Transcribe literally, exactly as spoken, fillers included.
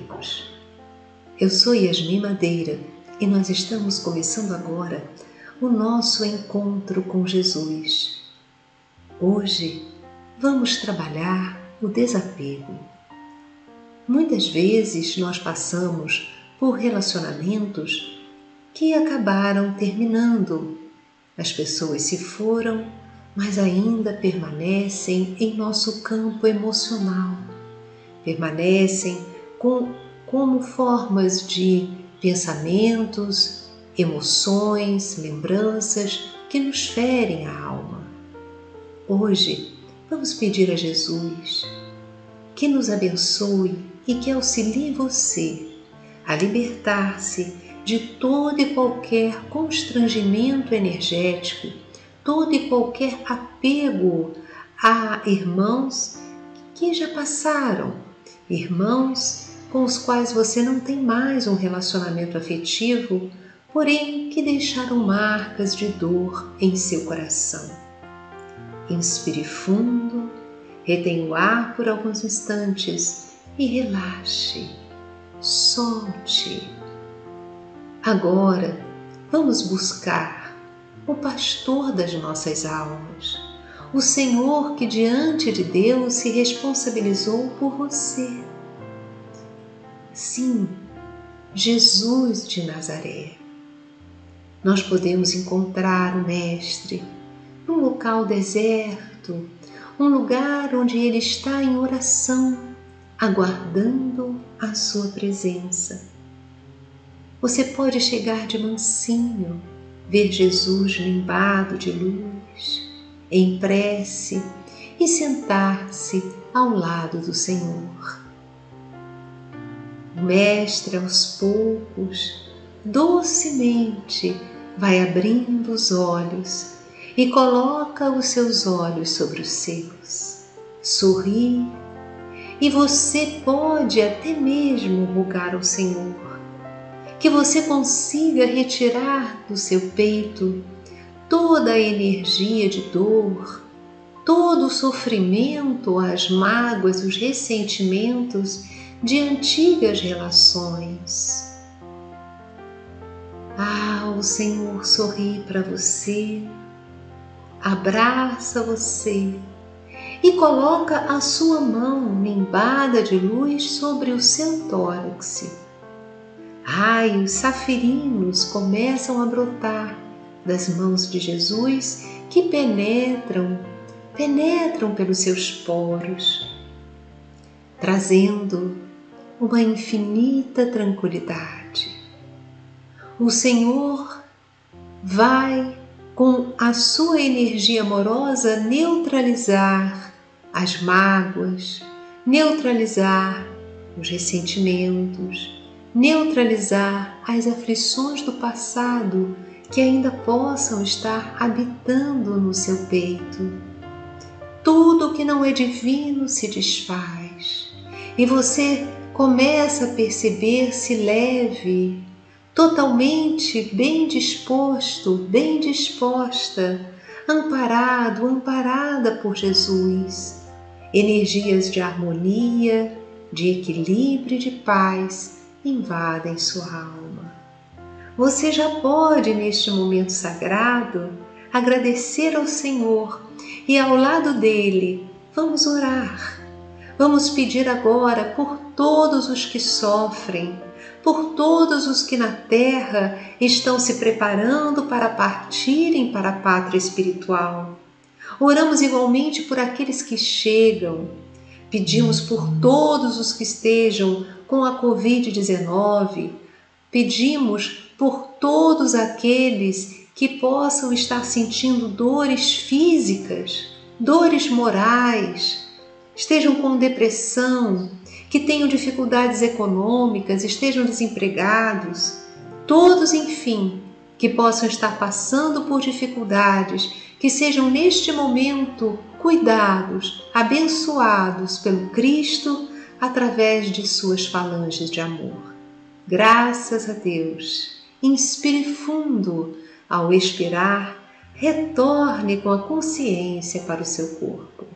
desapegos. Eu sou Yasmin Madeira e nós estamos começando agora o nosso encontro com Jesus. Hoje vamos trabalhar o desapego. Muitas vezes nós passamos por relacionamentos que acabaram terminando. As pessoas se foram, mas ainda permanecem em nosso campo emocional. Permanecem com, como formas de pensamentos, emoções, lembranças que nos ferem a alma. Hoje, vamos pedir a Jesus que nos abençoe e que auxilie você a libertar-se de todo e qualquer constrangimento energético, todo e qualquer apego a irmãos que já passaram, irmãos com os quais você não tem mais um relacionamento afetivo, porém que deixaram marcas de dor em seu coração. Inspire fundo, retenha o ar por alguns instantes e relaxe, solte. Agora, vamos buscar o pastor das nossas almas, o Senhor que diante de Deus se responsabilizou por você. Sim, Jesus de Nazaré. Nós podemos encontrar o Mestre num local deserto, um lugar onde Ele está em oração, aguardando a sua presença. Você pode chegar de mansinho, ver Jesus limbado de luz, em prece e sentar-se ao lado do Senhor. O Mestre, aos poucos, docemente, vai abrindo os olhos e coloca os seus olhos sobre os seus. Sorri e você pode até mesmo rogar ao Senhor que você consiga retirar do seu peito toda a energia de dor, todo o sofrimento, as mágoas, os ressentimentos de antigas relações. Ah, o Senhor sorri para você, abraça você e coloca a sua mão nimbada de luz sobre o seu tórax. Raios safirinos começam a brotar das mãos de Jesus que penetram, penetram pelos seus poros, trazendo uma infinita tranquilidade. O Senhor vai, com a sua energia amorosa, neutralizar as mágoas, neutralizar os ressentimentos, neutralizar as aflições do passado que ainda possam estar habitando no seu peito. Tudo que não é divino se desfaz e você começa a perceber-se leve, totalmente bem disposto, bem disposta, amparado, amparada por Jesus. Energias de harmonia, de equilíbrio e de paz invadem sua alma. Você já pode, neste momento sagrado, agradecer ao Senhor e ao lado dele, vamos orar. Vamos pedir agora por todos os que sofrem, por todos os que na terra estão se preparando para partirem para a pátria espiritual. Oramos igualmente por aqueles que chegam. Pedimos por todos os que estejam com a covid dezenove. Pedimos por todos aqueles que possam estar sentindo dores físicas, dores morais, estejam com depressão, que tenham dificuldades econômicas, estejam desempregados, todos, enfim, que possam estar passando por dificuldades, que sejam neste momento cuidados, abençoados pelo Cristo através de suas falanges de amor. Graças a Deus. Inspire fundo. Ao expirar, retorne com a consciência para o seu corpo.